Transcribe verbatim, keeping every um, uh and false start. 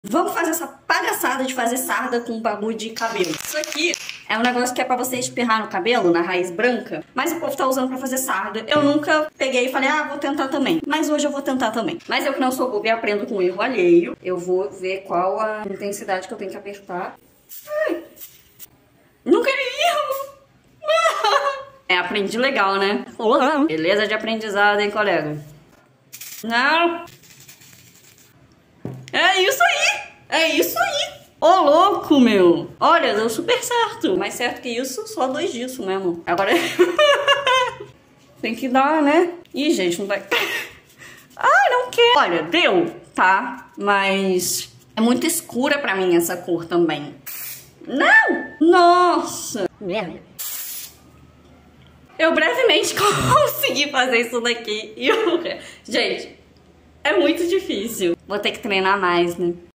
Vamos fazer essa palhaçada de fazer sarda com bagulho de cabelo. Isso aqui é um negócio que é pra você espirrar no cabelo, na raiz branca, mas o povo tá usando pra fazer sarda. Eu nunca peguei e falei, ah, vou tentar também. Mas hoje eu vou tentar também. Mas eu que não sou boba e aprendo com erro alheio, eu vou ver qual a intensidade que eu tenho que apertar. Ai, não queria! É, aprendi legal, né? Beleza de aprendizado, hein, colega? Não! É isso aí! É isso aí! Ô, louco, meu! Olha, deu super certo. Mais certo que isso, só dois disso mesmo. Agora... tem que dar, né? Ih, gente, não vai... Ai, não quer! Olha, deu, tá? Mas... é muito escura pra mim essa cor também. Não! Nossa! Eu brevemente consegui fazer isso daqui. E eu... gente, é muito difícil. Vou ter que treinar mais, né?